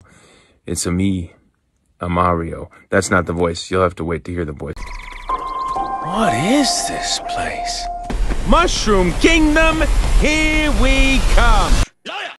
It's a me, a Mario. That's not the voice. You'll have to wait to hear the voice. What is this place? Mushroom Kingdom, here we come!